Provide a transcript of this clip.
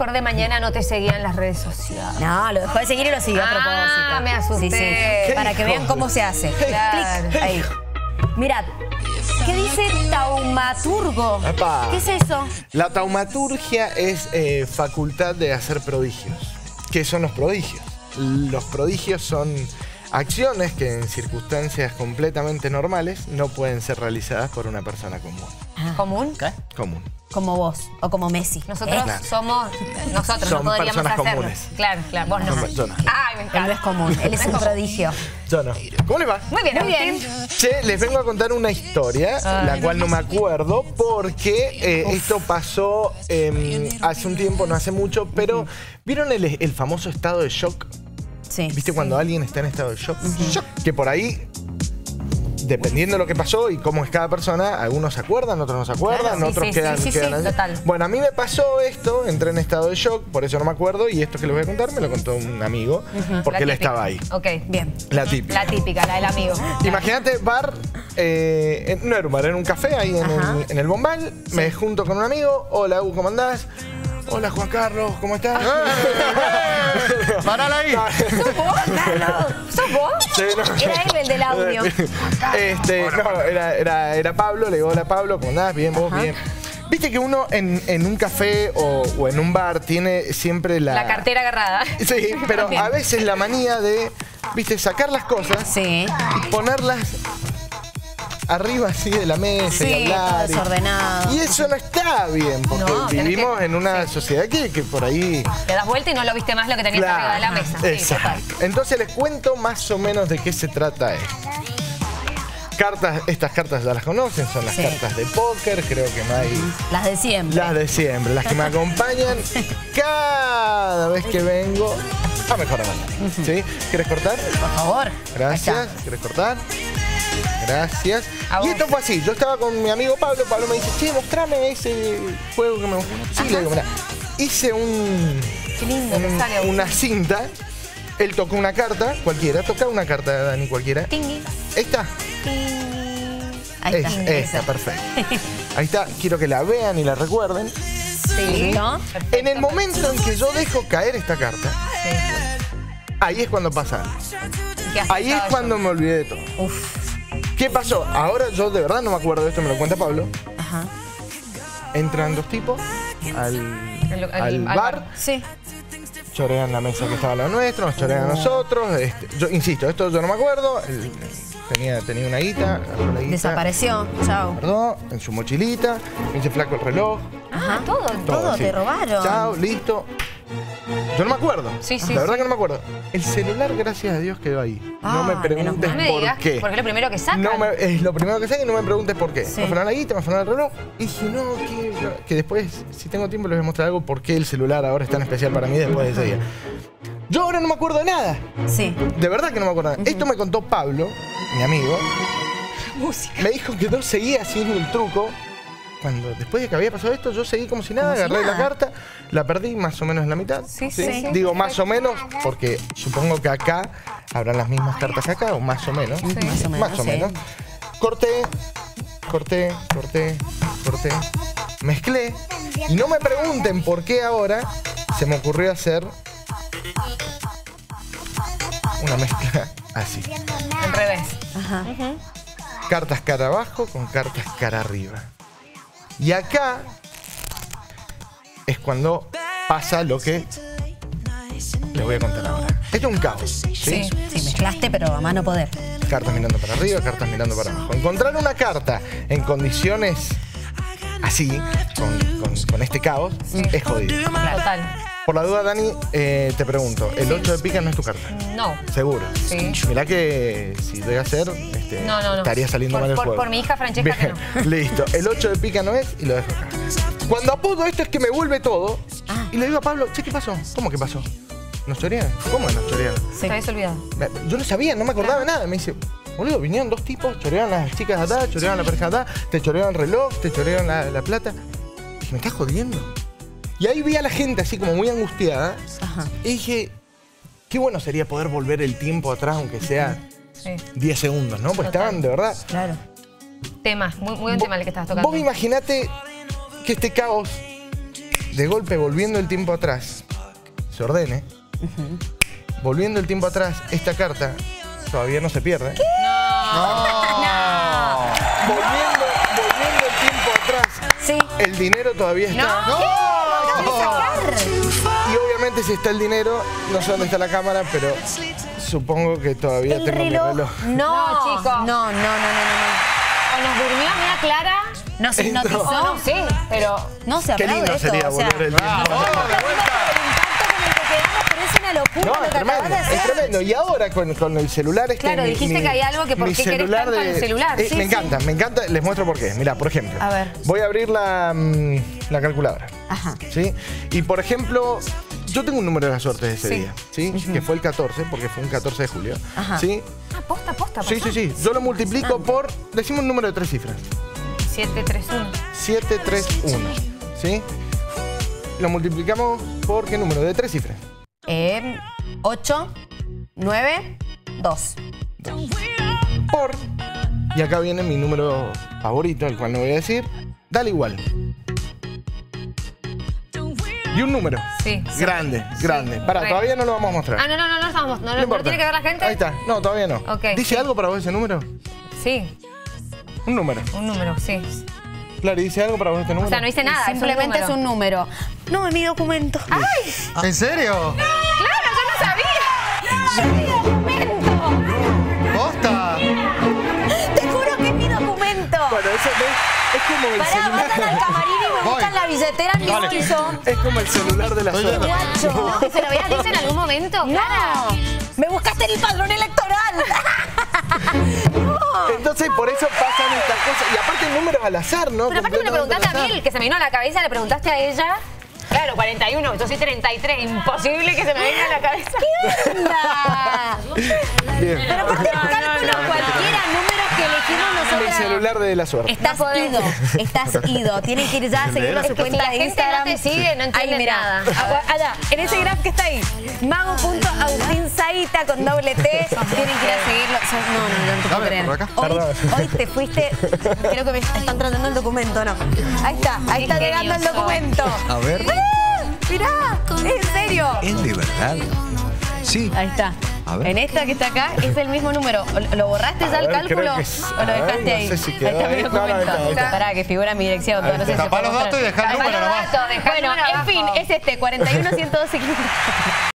acordé, mañana no te seguía en las redes sociales. No, lo dejó de seguir y lo siguió a propósito. Me asusté. Sí. Para que vean cómo se hace. Claro. Clic, ahí. Mirad, ¿qué dice taumaturgo? Epa. ¿Qué es eso? La taumaturgia es facultad de hacer prodigios. ¿Qué son los prodigios? Los prodigios son acciones que en circunstancias completamente normales no pueden ser realizadas por una persona común. ¿Común? ¿Qué? Común. Como vos o como Messi. Nosotros Claro. somos... Nosotros Son no podríamos personas hacerlo. comunes. Claro, claro. Vos no. Yo no. Ay, me Él encanta. no es común, él es un prodigio. Yo no. ¿Cómo les va? Muy bien, Muy bien. Agustín. Che, les vengo a contar una historia, la cual no me acuerdo, porque esto pasó hace un tiempo, no hace mucho, pero ¿vieron el famoso estado de shock? Sí. ¿Viste cuando alguien está en estado de shock? Shock. Que por ahí, dependiendo de lo que pasó y cómo es cada persona, algunos se acuerdan, otros no se acuerdan, Claro, sí, otros sí, quedan sí, así. total. Bueno, a mí me pasó esto, entré en estado de shock, por eso no me acuerdo, y esto que les voy a contar me lo contó un amigo, porque La él típica. estaba ahí. Ok, Bien. La típica. La típica, la del amigo. Imagínate, bar, no era un bar, era un café ahí en el Bombal. Me junto con un amigo. Hola, Hugo, ¿cómo andás? Hola, Juan Carlos, ¿cómo estás? ¡Parala ahí! ¿Sos vos, Carlos? ¿Sos vos? Sí, no. Era él el del audio. No, era Pablo. Le digo, hola, Pablo, ¿cómo andás? Bien, vos, bien. Viste que uno en un café o en un bar tiene siempre La cartera agarrada. Sí, pero Bien. a veces la manía de, viste, sacar las cosas Sí. y ponerlas arriba así de la mesa y Sí, todo hablar. desordenado. Y eso no está bien, porque No, tenés vivimos que- en una sociedad que por ahí... Te das vuelta y no lo viste más lo que tenías arriba de la mesa. Sí, Exacto. Entonces les cuento más o menos de qué se trata esto. Estas cartas ya las conocen, son las Sí. cartas de póker, creo que no hay... Las de siempre. Las de siempre, las que me acompañan cada vez que vengo a mejorar. ¿Sí? ¿Quieres cortar? Por favor. Gracias. Ahí está. ¿Quieres cortar? Gracias. A Y vos. esto fue así. Yo estaba con mi amigo Pablo. Pablo me dice, che, mostrame ese juego que me gustó. Sí, le digo, mirá. Hice Qué lindo que sale. una cinta. Él tocó una carta, cualquiera. Toca una carta, Dani, cualquiera. Tingui. ¿Esta? Ahí está. Esta, perfecto. Ahí está. Quiero que la vean y la recuerden. Sí. ¿No? Perfecto, En el momento en que yo dejo caer esta carta, ahí es cuando pasa algo. ¿Qué has Ahí es pensado cuando yo? me olvidé de todo. Uf. ¿Qué pasó? Ahora yo de verdad no me acuerdo de esto, me lo cuenta Pablo. Ajá. Entran dos tipos al al bar, bar. Sí. chorean la mesa que estaba la nuestra, nos chorean a nosotros. Yo insisto, esto yo no me acuerdo. Tenía una guita, agarró la guita, Desapareció. Chao. guardó en su mochilita, me hice flaco el reloj. Ah, todo. Todo, sí. te robaron. Chao, listo. Yo no me acuerdo. Sí, sí, La verdad sí. que no me acuerdo. El celular, gracias a Dios, quedó ahí. No Ah, me menos preguntes mal. No me por digas, qué. porque es lo primero que sacan. Es lo primero que sé y no me preguntes por qué. Sí. Me afanaron la guita, me afanaron el reloj. Y dije, no, que después, si tengo tiempo, les voy a mostrar algo por qué el celular ahora es tan especial para mí después de ese día. Yo ahora no me acuerdo de nada. Sí. De verdad que no me acuerdo de nada. Esto me contó Pablo, mi amigo. Música. Me dijo que yo seguía haciendo el truco. Cuando después de que había pasado esto, yo seguí como si nada, Como si agarré la nada. carta, la perdí más o menos en la mitad. Sí, sí. Digo más o menos porque supongo que acá habrán las mismas cartas que acá, o más o menos. Más o menos, Más o sí. menos. Corté, mezclé. Y no me pregunten por qué ahora se me ocurrió hacer una mezcla así. Al revés. Ajá. Cartas cara abajo con cartas cara arriba. Y acá es cuando pasa lo que les voy a contar ahora. Esto es un caos. ¿sí? Sí. Sí, mezclaste, pero a mano poder. Cartas mirando para arriba, cartas mirando para abajo. Encontrar una carta en condiciones así, con este caos, es jodido. Total. Por la duda, Dani, te pregunto, ¿el 8 de pica no es tu carta? No. Seguro. Sí. Mirá que si voy a hacer, No. estaría saliendo mal el juego. Por mi hija Francesca que Bien, listo. El 8 de pica no es y lo dejo acá. Cuando apodo esto es que me vuelve todo y le digo a Pablo, che, ¿qué pasó? ¿Cómo que pasó? ¿Nos chorearon? ¿Cómo nos chorearon? Te habías olvidado. Yo no sabía, no me acordaba de nada. Me dice, boludo, vinieron dos tipos, chorearon las chicas de acá, chorearon la pareja de acá, te chorearon el reloj, te chorearon la plata. Dije, ¿me estás jodiendo? Y ahí vi a la gente así como muy angustiada. Ajá. Y dije, qué bueno sería poder volver el tiempo atrás, aunque sea Sí. 10 segundos, ¿no? Porque Total. estaban de verdad. Claro. Tema, muy buen tema el que estabas tocando. Vos imaginate que este caos de golpe volviendo el tiempo atrás, se ordene, volviendo el tiempo atrás, esta carta todavía no se pierde. ¿Qué? No. Volviendo el tiempo atrás, Sí. el dinero todavía está. ¡No! Y obviamente si está el dinero, no sé dónde está la cámara, pero supongo que todavía El tengo reloj. mi reloj. No, No, chicos. No. O nos durmió Mía Clara. No se No. hipnotizó. O no sé, pero... No se Qué aplaude lindo esto, sería o sea, volver el tiempo. pero es una locura No, lo es que acabas de tremendo, hacer. es tremendo. Y ahora con el celular Claro, dijiste que hay algo que por mi qué querés celular tanto el celular. Sí, me sí. encanta. Les muestro por qué. Mira, por ejemplo. A ver. Voy a abrir la calculadora. Ajá. ¿Sí? Y por ejemplo, yo tengo un número de la suerte de ese Sí. día. ¿Sí? Que fue el 14, porque fue un 14 de julio. Ajá. ¿Sí? Ah, posta. Sí. Yo lo multiplico por, decimos un número de 3 cifras. 731. 731. ¿Sí? Lo multiplicamos por qué número, de 3 cifras. 8, 9, 2. Por, y acá viene mi número favorito, el cual no voy a decir, dale igual. Y un número. Sí. Grande. Pará, Re. todavía no lo vamos a mostrar. Ah, no estamos. No importa. tiene que ver la gente. Ahí está. No, todavía no. Ok. ¿Dice algo para vos ese número? Sí, Un número. un número, sí. Claro, ¿y dice algo para vos este número? O sea, no hice nada. Simplemente es un número. No, en mi documento. ¡Ay! ¿En serio? ¡Claro, yo no sabía! ¡Posta! Te juro que es mi documento. Bueno, eso es como el Pará, celular. vayan al camarín y me Voy. buscan la billetera en mi Dale. bolso. Es como el celular de la Estoy suerte. viendo. Guacho. ¿Se lo habías dicho en algún momento? No. Me buscaste en el padrón electoral. Entonces, por eso pasan estas cosas. Y aparte, números al azar, ¿no? Pero aparte me lo Completamente preguntaste a al mí, azar. el que se me vino a la cabeza, le preguntaste a ella. Claro, 41, yo soy 33, imposible que se me venga a la cabeza. ¿Qué onda? Bien. Pero aparte el cálculo cualquiera, números que elegimos Mi nosotros. celular de la suerte. Estás No podés. ido, estás ido. Tienen que ir ya a seguirlo a su Es que si cuenta la de gente Instagram. no te sigue, no entiende Ahí, mirá. nada. Allá, en ese graph que está ahí. Mago.agustinzaita con doble T. Tienen que ir a seguirlo. No te puedo Dame, creer. por acá. Perdón. Hoy te fuiste. Creo que me están tratando el documento, ¿no? Ahí está Qué llegando el genio documento. A ver. Mirá, ¿en serio? ¿Es de verdad? Sí. Ahí está. A ver. En esta que está acá es el mismo número. ¿Lo borraste ya A el ver, cálculo? creo que sí. ¿O lo A ver, dejaste no ahí? sé si quedó Ahí está mi ahí. No, no, documento. ahí está. Pará, que figura mi dirección. Ahí No sé si está. se Tapá puede los datos y mostrar. dejá el número nomás. Dejá el Bueno, número en fin, abajo. es este, 41, 112, 500.